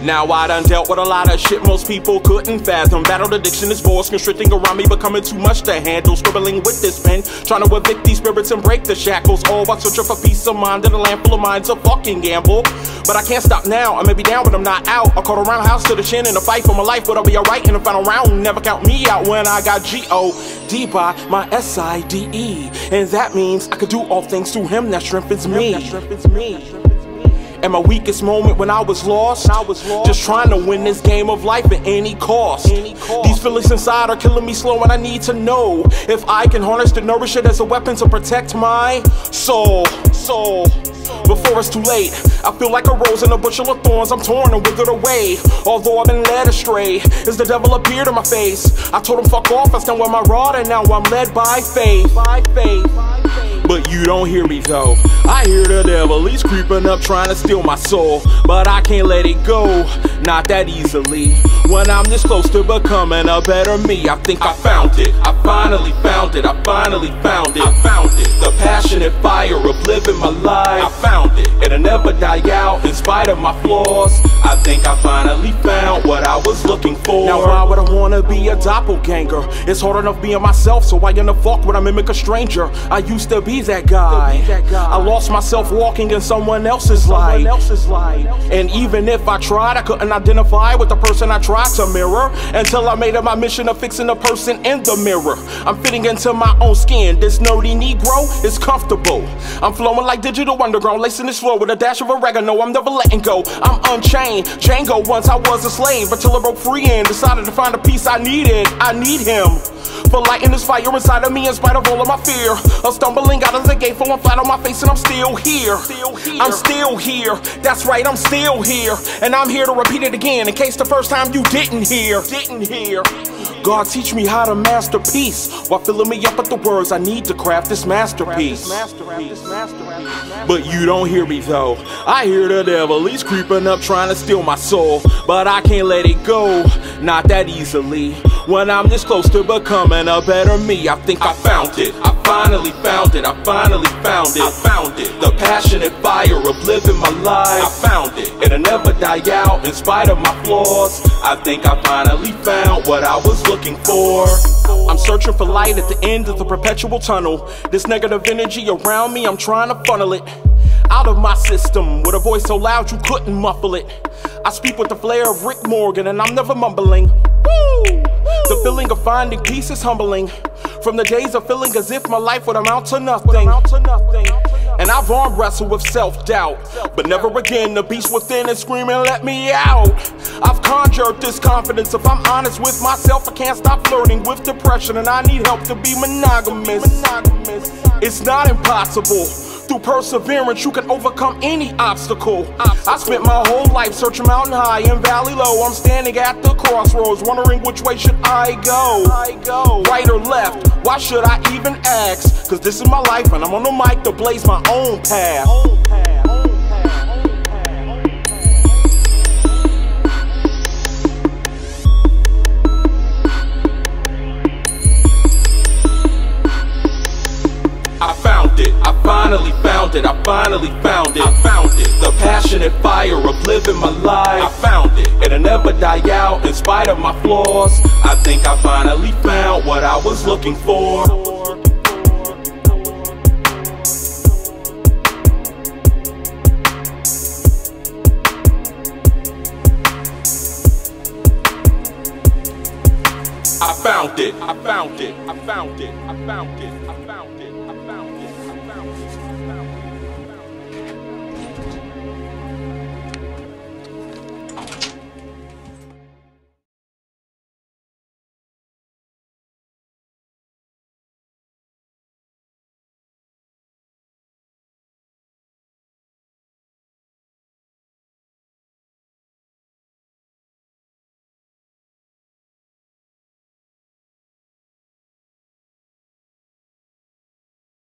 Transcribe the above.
Now I done dealt with a lot of shit most people couldn't fathom. Battled addiction, this force constricting around me, becoming too much to handle. Scribbling with this pen, trying to evict these spirits and break the shackles, all while searching for peace of mind in a land full of minds. A fucking gamble, but I can't stop now. I may be down, but I'm not out. I caught a roundhouse to the chin in a fight for my life, but I'll be alright in the final round. Never count me out when I got G-O-D by my S-I-D-E, and that means I could do all things through him that strengthens me. And my weakest moment when I was lost, just trying to win this game of life at any cost. These feelings inside are killing me slow, and I need to know if I can harness to nourish it as a weapon to protect my soul. Before it's too late, I feel like a rose in a bushel of thorns. I'm torn and withered away, although I've been led astray as the devil appeared in my face. I told him fuck off, I stand with my rod, and now I'm led by faith. But you don't hear me though. I hear the devil, he's creeping up trying to steal my soul, but I can't let it go, not that easily. When I'm this close to becoming a better me, I think I found it. I finally found it. I finally found it. I found it. The passionate fire of living my life. I found it. It'll never die out in spite of my flaws. I think I finally found what I was looking for. Now why would I wanna be a doppelganger? It's hard enough being myself, so why in the fuck would I mimic a stranger? I used to be that guy. I lost myself walking in someone else's light. And even if I tried, I couldn't identify with the person I tried to mirror, until I made it my mission of fixing the person in the mirror. I'm fitting into my own skin. This nerdy Negro is comfortable. I'm flowing like digital underground, lacing this flow with a dash of oregano. I'm never letting go. I'm unchained. Django, once I was a slave, until I broke free and decided to find the peace I needed. I need him for lighting this fire inside of me in spite of all of my fear of stumbling out of the gate, falling flat on my face, and I'm still here. I'm still here. That's right, I'm still here, and I'm here to repeat it again in case the first time you didn't hear. God, teach me how to master peace while filling me up with the words I need to craft this masterpiece. But you don't hear me though. I hear the devil, he's creeping up trying to steal my soul, but I can't let it go, not that easily. When I'm this close to becoming a better me, I think I found it. I finally found it. I finally found it. I found it. The passionate fire of living my life. I found it. It'll never die out in spite of my flaws. I think I finally found what I was looking for. I'm searching for light at the end of the perpetual tunnel. This negative energy around me, I'm trying to funnel it out of my system with a voice so loud you couldn't muffle it. I speak with the flair of Rick Morgan, and I'm never mumbling. Woo! The feeling of finding peace is humbling, from the days of feeling as if my life would amount to nothing. And I've arm wrestled with self-doubt, but never again the beast within is screaming, let me out. I've conjured this confidence. If I'm honest with myself, I can't stop flirting with depression, and I need help to be monogamous. It's not impossible. Through perseverance, you can overcome any obstacle. I spent my whole life searching mountain high and valley low. I'm standing at the crossroads, wondering which way should I go. Right or left? Why should I even ask? Cause this is my life, and I'm on the mic to blaze my own path. I found it. I finally found it. I finally found it. I found it. The passionate fire of living my life. I found it. It'll never die out in spite of my flaws. I think I finally found what I was looking for. I found it. I found it. I found it. I found it. I found it.